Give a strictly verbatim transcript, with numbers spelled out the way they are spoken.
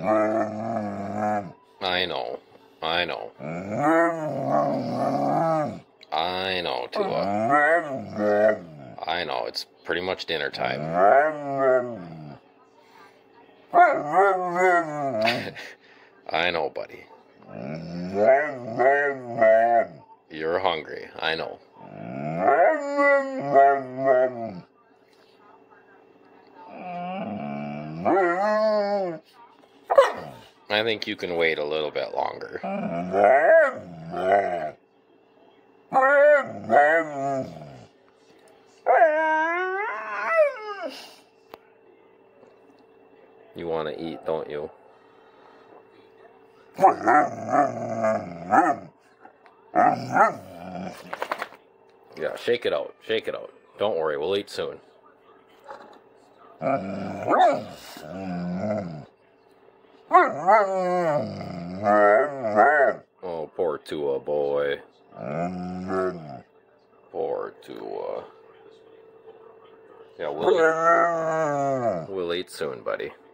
I know. I know. I know, Tua. I know. It's pretty much dinner time. I know, buddy. You're hungry. I know. I think you can wait a little bit longer. You want to eat, don't you? Yeah, shake it out. Shake it out. Don't worry, we'll eat soon. Oh, poor Tua, boy. Poor Tua. Yeah, we'll eat, we'll eat soon, buddy.